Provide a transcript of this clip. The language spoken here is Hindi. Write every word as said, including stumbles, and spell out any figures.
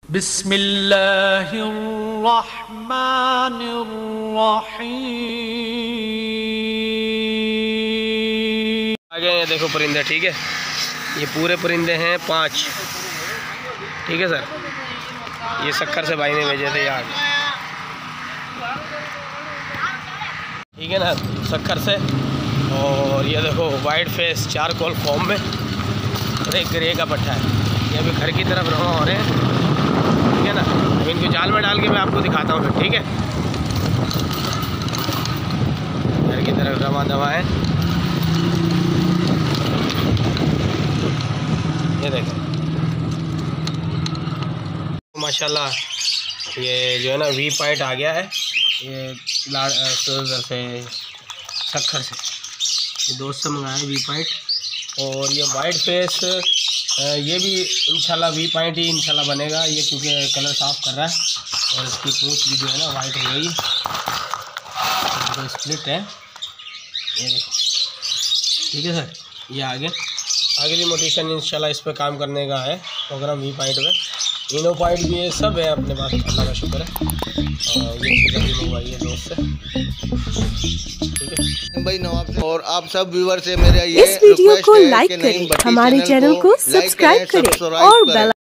बिस्मिल्लाहिर्रहमानिर्रहीम। आगे ये देखो परिंदे, ठीक है, ये पूरे परिंदे हैं पांच, ठीक है सर। ये शक्कर से भाई ने भेजे थे यार, ठीक है ना, शक्कर से। और ये देखो वाइट फेस चारकोल फॉर्म में, और एक ग्रे का पट्टा है। ये अभी घर की तरफ रवाना हो रहे हैं, ठीक है ना। अब इनको जाल में डाल के मैं आपको दिखाता हूँ फिर, ठीक है। घर की तरफ रवा दवा है, ये देखो माशाल्लाह। ये जो है ना वी पॉइंट आ गया है, ये लाड़ से शक्कर से, ये दोस्त से मंगाया वी पॉइंट। और ये वाइट फेस ये भी इंशाल्लाह वी पॉइंट ही इंशाल्लाह बनेगा ये, क्योंकि कलर साफ़ कर रहा है। और इसकी पूंछ भी जो है ना वाइट हो गई, तो स्प्लिट है, ये देखो, ठीक है सर। ये आगे आगे भी मोटिवेशन इंशाल्लाह इस पर काम करने का है प्रोग्राम वी पॉइंट में। इनो पॉइंट भी ये सब है अपने पास, अल्लाह का शुक्र है। और ये चीज़ अभी मंगवाई है दोस्त से, ठीक है भाई नवाब से। और आप सब व्यूअर से मेरा ये इस वीडियो को लाइक करें, हमारे चैनल को सब्सक्राइब करें और बेल